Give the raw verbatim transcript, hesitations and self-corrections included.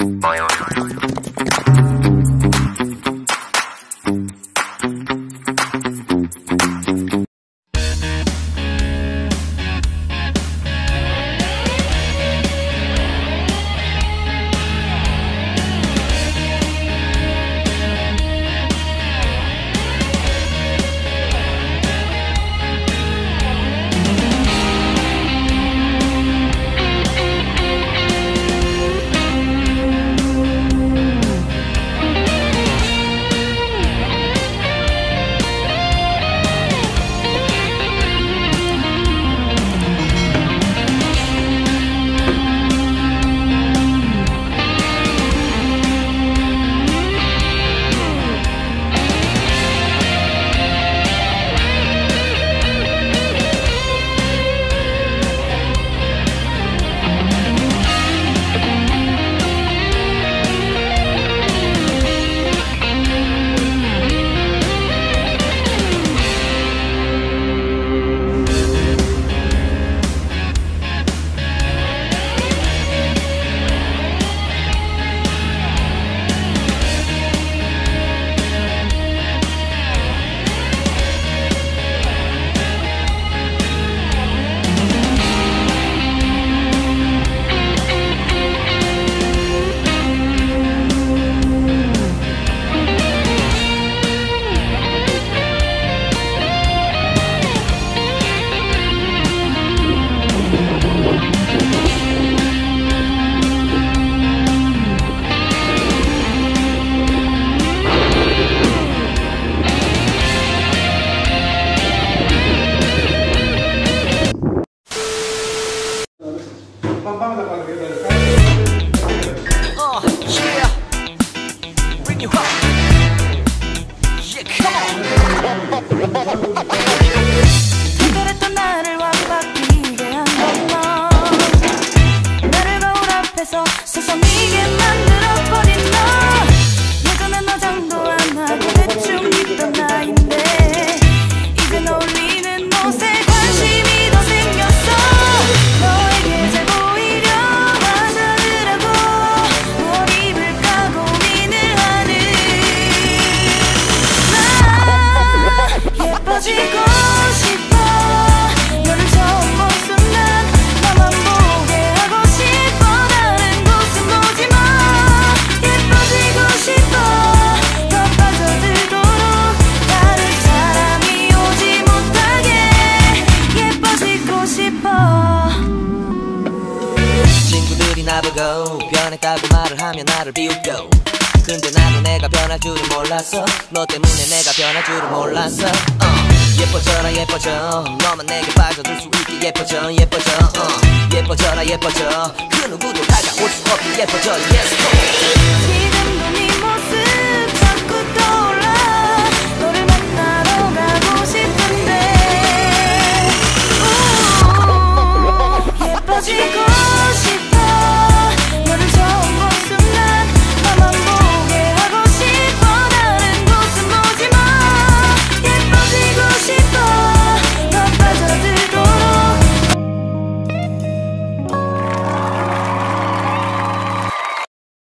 그랬던 나를 완벽히게 한 건 너, 나를 거울 앞에서 서성이게 만들어버린 너. 예전엔 화장도 안 하고 대충 입던 나인데 이젠 어울리는 옷에 관심이 더 생겼어. 너에게 잘 보이려 화장을 하고 뭘 입을까 고민을 하는 나. 예뻐지고 싶어. 너를 처음 본 순간 나만 보게 하고 싶어. 다른 곳은 보지 마. 예뻐지고 싶어. 더 빠져들도록 다른 사람이 오지 못하게 예뻐지고 싶어. 친구들이 나보고 변했다고 말을 하면 나를 비웃고, 근데 나도 내가 변할 줄은 몰랐어. 너 때문에 내가 변할 줄은 몰랐어. uh. 예뻐져라 예뻐져. 너만 내게 빠져들 수 있게 예뻐져 예뻐져. uh. 예뻐져라 예뻐져. 그 누구도 다가올 수 없게 예뻐져. Yes, 지금도